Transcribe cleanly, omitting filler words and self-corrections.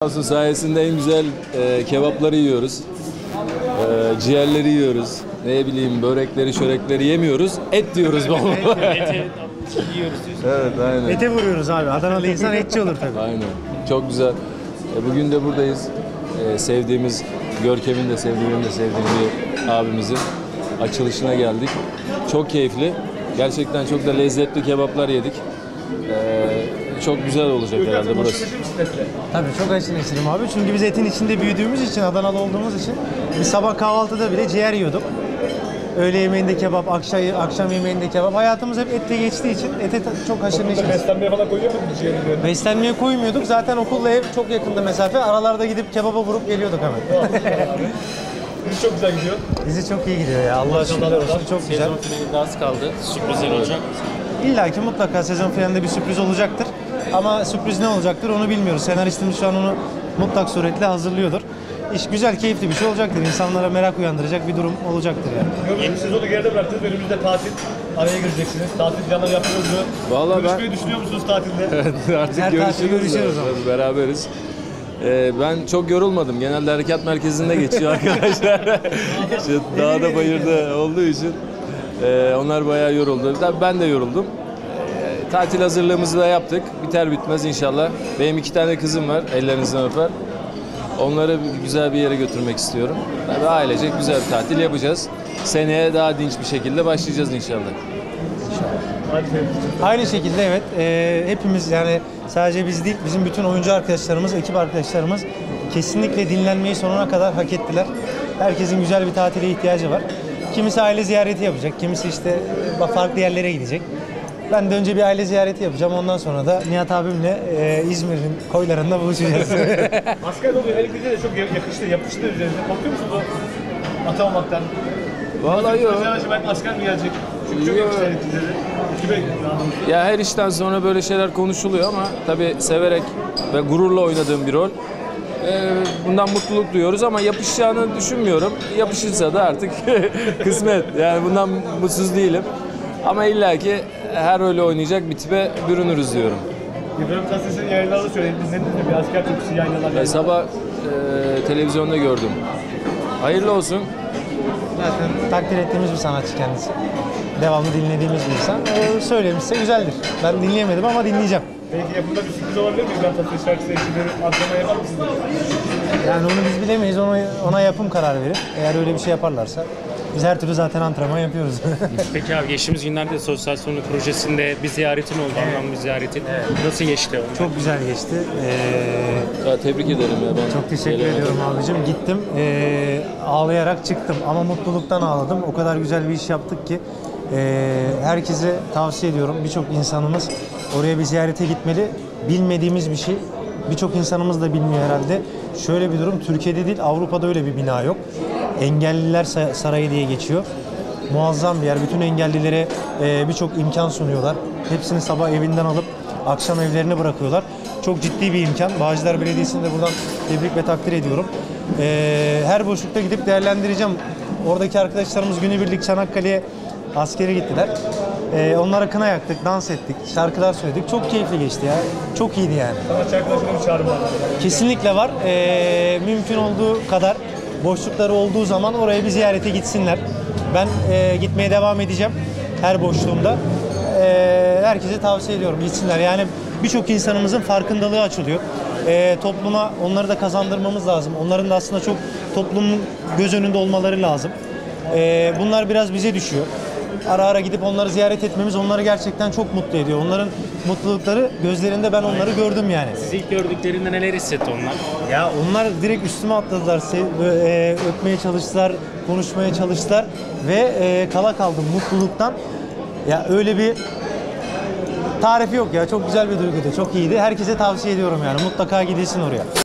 Olsun sayesinde en güzel kebapları yiyoruz. Ciğerleri yiyoruz. Ne bileyim börekleri, çörekleri yemiyoruz. Et diyoruz baba. Ete yiyoruz diyorsun. Evet, aynen. Ete vuruyoruz abi. Adanalı insan etçi olur tabii. Aynen. Çok güzel. Bugün de buradayız. Sevdiğimiz, Görkem'in de sevdiğim, benim de sevdiğim bir abimizin açılışına geldik. Çok keyifli. Gerçekten çok da lezzetli kebaplar yedik. Çok güzel olacak herhalde burası. Tabii çok aşırı neşirim abi. Çünkü biz etin içinde büyüdüğümüz için, Adanalı olduğumuz için bir sabah kahvaltıda bile ciğer yiyorduk. Öğle yemeğinde kebap, akşam yemeğinde kebap. Hayatımız hep etle geçtiği için ete çok haşır neşiriz. Beslenmeye falan koyuyor muydunuz ciğerleri? Beslenmeye koymuyorduk. Zaten okulla ev çok yakında mesafe. Aralarda gidip kebaba vurup geliyorduk hemen. Çok güzel gidiyor. Dizi çok iyi gidiyor ya. Allah'a şükürler olsun. Çok güzel. Sezon finalinde az kaldı. Sürprizler olacak. İlla ki mutlaka sezon finalinde bir sürpriz olacaktır. Ama sürpriz ne olacaktır onu bilmiyoruz. Senaristimiz şu an onu mutlak suretle hazırlıyordur. İş güzel, keyifli bir şey olacaktır. İnsanlara merak uyandıracak bir durum olacaktır yani. Yeni sezonu geride bıraktınız. Önümüzde tatil. Araya gireceksiniz. Tatil planları yapıyoruz mu? Vallahi Görüşmeyi düşünüyor musunuz tatilde? Artık Her tatil görüşürüz Tabii beraberiz. Ben çok yorulmadım. Genelde harekat merkezinde geçiyor arkadaşlar. İşte dağda bayırda olduğu için onlar bayağı yoruldu. Tabii ben de yoruldum. Tatil hazırlığımızı da yaptık. Biter bitmez inşallah. Benim 2 tane kızım var. Ellerinizden öper. Onları güzel bir yere götürmek istiyorum. Tabii ailecek güzel bir tatil yapacağız. Seneye daha dinç bir şekilde başlayacağız inşallah. Aynı şekilde evet. Hepimiz yani sadece biz değil, bizim bütün oyuncu arkadaşlarımız, ekip arkadaşlarımız kesinlikle dinlenmeyi sonuna kadar hak ettiler. Herkesin güzel bir tatile ihtiyacı var. Kimisi aile ziyareti yapacak, kimisi işte farklı yerlere gidecek. Ben de önce bir aile ziyareti yapacağım. Ondan sonra da Nihat abimle İzmir'in koylarında buluşacağız. Asker oluyor. Her ikisi de çok yakıştı, yapıştı üzerinde. Korkuyor musunuz o atamamaktan? Vallahi yok. Ben asker mi gelecek? Çünkü çok yakıştı her ikisi de. Ya her işten sonra böyle şeyler konuşuluyor ama tabii severek ve gururla oynadığım bir rol. Bundan mutluluk duyuyoruz ama yapışacağını düşünmüyorum. Yapışırsa da artık kısmet. Yani bundan mutsuz değilim. Ama illaki her öyle oynayacak bir tipe bürünürüz diyorum. İbrahim Tatlıses'in yayınlarını söyledim. İzlediniz mi? Bir asker türküsü yayınlarlar. Sabah televizyonda gördüm. Hayırlı olsun. Zaten takdir ettiğimiz bir sanatçı kendisi. Devamlı dinlediğimiz bir insan. Söylemişse güzeldir. Ben dinleyemedim ama dinleyeceğim. Belki yapımda bir sürpriz olabilir mi? İbrahim Tatlıses şarkısı eşliğinde antrenman yapar mısınız? Yani onu biz bilemeyiz. Ona yapım karar verir. Eğer öyle bir şey yaparlarsa biz her türlü zaten antrenman yapıyoruz. Peki abi geçtiğimiz günlerde Sosyal Sorumluluk Projesi'nde bir ziyaretin oldu. Anlamlı bir ziyaretin. Nasıl geçti o? Çok güzel geçti. Ya, tebrik ederim ya. Ben Çok teşekkür gelemedim. ediyorum abicim. Gittim, ağlayarak çıktım ama mutluluktan ağladım. O kadar güzel bir iş yaptık ki herkese tavsiye ediyorum. Birçok insanımız oraya bir ziyarete gitmeli. Bilmediğimiz bir şey. Birçok insanımız da bilmiyor herhalde. Şöyle bir durum, Türkiye'de değil Avrupa'da öyle bir bina yok. Engelliler Sarayı diye geçiyor. Muazzam bir yer. Bütün engellilere birçok imkan sunuyorlar. Hepsini sabah evinden alıp akşam evlerine bırakıyorlar. Çok ciddi bir imkan. Bağcılar Belediyesi'ni de buradan tebrik ve takdir ediyorum. Her boşlukta gidip değerlendireceğim. Oradaki arkadaşlarımız günübirlik Çanakkale'ye askere gittiler. Onlara kına yaktık, dans ettik, şarkılar söyledik. Çok keyifli geçti ya. Çok iyiydi yani. Sanatçı arkadaşlarına bir çağrım var. Kesinlikle var. Mümkün olduğu kadar boşlukları olduğu zaman oraya bir ziyarete gitsinler. Ben gitmeye devam edeceğim her boşluğumda. Herkese tavsiye ediyorum gitsinler. Yani birçok insanımızın farkındalığı açılıyor. Topluma onları da kazandırmamız lazım. Onların da aslında çok toplumun göz önünde olmaları lazım. Bunlar biraz bize düşüyor. Ara ara gidip onları ziyaret etmemiz onları gerçekten çok mutlu ediyor. Onların mutlulukları gözlerinde ben onları gördüm yani. Sizi ilk gördüklerinde neler hissetti onlar? Ya onlar direkt üstüme atladılar, öpmeye çalıştılar, konuşmaya çalıştılar ve kala kaldım mutluluktan. Ya öyle bir tarifi yok ya, çok güzel bir duyguydu, çok iyiydi. Herkese tavsiye ediyorum yani, mutlaka gidilsin oraya.